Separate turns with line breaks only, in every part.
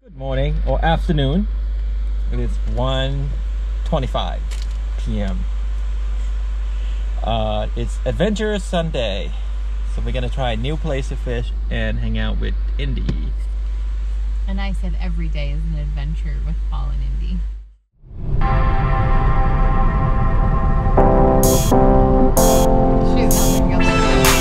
Good morning or afternoon. It is 1:25 p.m. It's Adventure Sunday, so we're gonna try a new place to fish and hang out with Indy.
And I said every day is an adventure with Paul and Indy. She's having a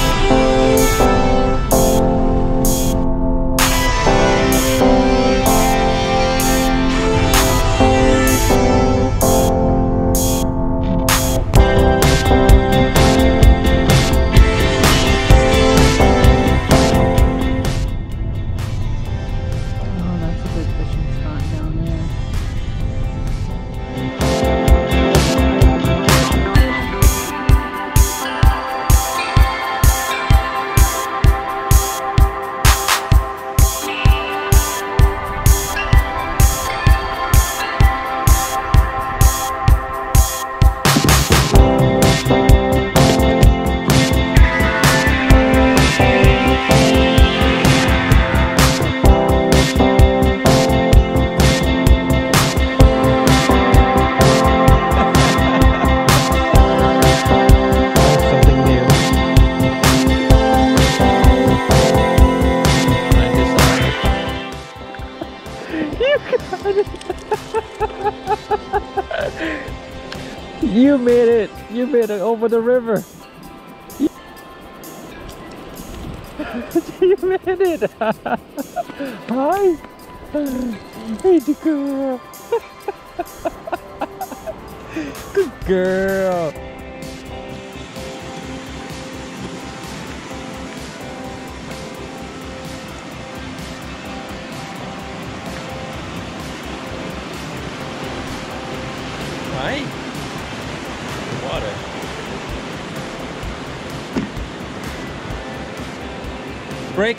You made it! You made it over the river! You made it! Hi! Hey, the girl! Good girl! Hi! Water. Break.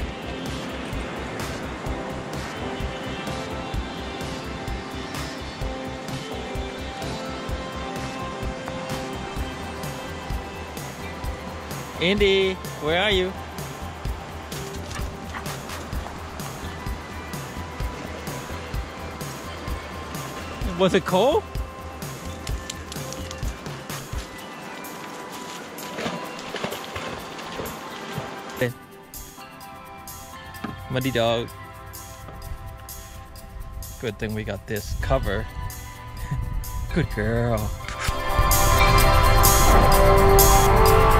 Indy, where are you? Was it cold? Muddy dog. Good thing we got this cover. Good girl.